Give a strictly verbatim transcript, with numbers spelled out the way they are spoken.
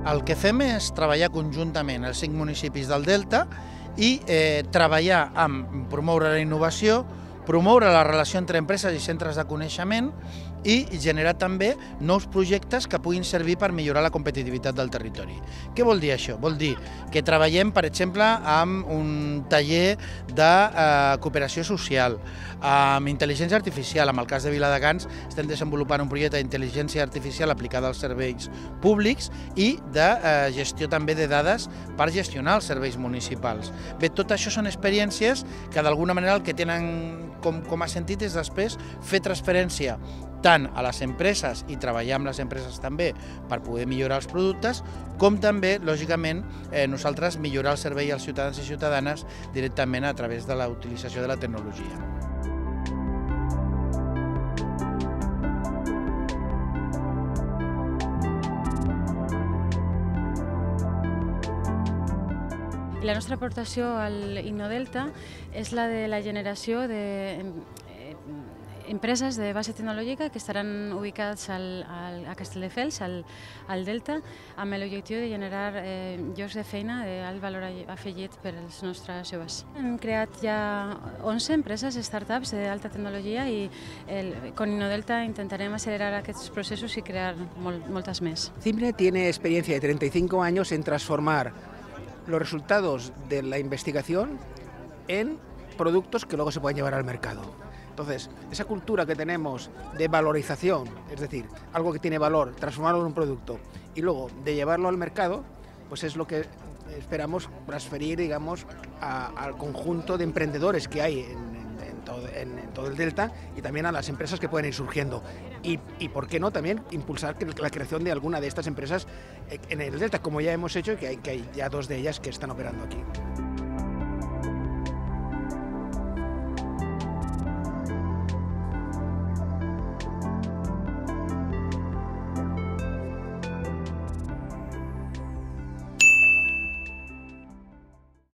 El que fem és treballar conjuntament els cinc municipis del Delta i eh, treballar amb promoure la innovació, promoure la relació entre empreses i centres de coneixement i generar també nous projectes que puguin servir per millorar la competitivitat del territori. Què vol dir això? Vol dir que treballem, per exemple, amb un taller de eh, cooperació social, amb intel·ligència artificial. En el cas de Viladecans estem desenvolupant un projecte d'intel·ligència artificial aplicada als serveis públics i de eh, gestió també de dades per gestionar els serveis municipals. Bé, tot això són experiències que d'alguna manera el que tenen com, com a sentit és després fer transferència tant a les empreses i treballar amb les empreses també per poder millorar els productes, com també, lògicament, eh, nosaltres millorar el servei als ciutadans i ciutadanes directament a través de la utilització de la tecnologia. La nostra aportació al InnoDelta és la de la generació de empreses de base tecnològica que estaran ubicades al, al, a Castelldefels, al, al Delta, amb l'objectiu de generar eh, llocs de feina d'alt valor afegit per als nostres joves. Hem creat ja onze empreses, startups d'alta tecnologia i el, con InnoDelta intentarem acelerar aquests processos i crear molt, moltes més. CIMNE tiene experiencia de treinta y cinco años en transformar los resultados de la investigación en productos que luego se pueden llevar al mercado. Entonces, esa cultura que tenemos de valorización, es decir, algo que tiene valor, transformarlo en un producto y luego de llevarlo al mercado, pues es lo que esperamos transferir, digamos, a, al conjunto de emprendedores que hay en, en, en, todo, en, en todo el Delta y también a las empresas que pueden ir surgiendo. Y, y por qué no, también impulsar la creación de alguna de estas empresas en el Delta, como ya hemos hecho, que hay, que hay ya dos de ellas que están operando aquí.